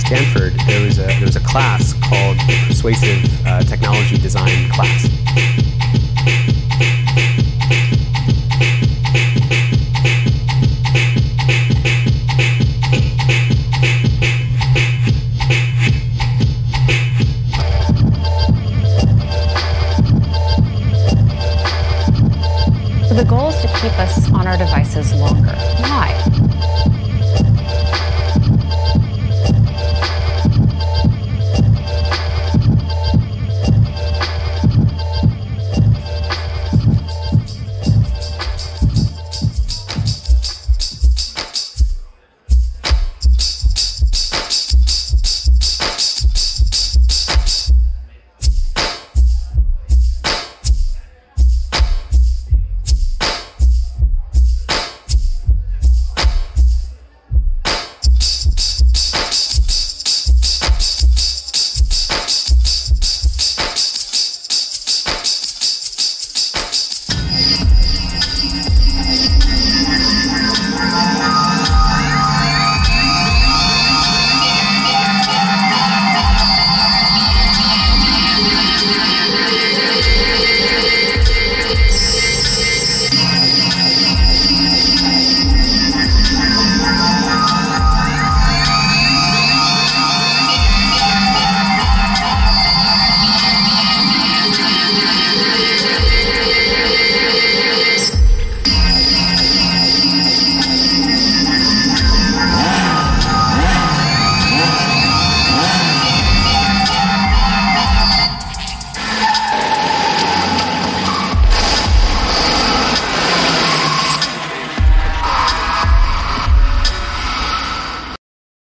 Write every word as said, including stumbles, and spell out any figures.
Stanford, there was a there was a class called the Persuasive uh, Technology Design class. So the goal is to keep us on our devices longer. Why?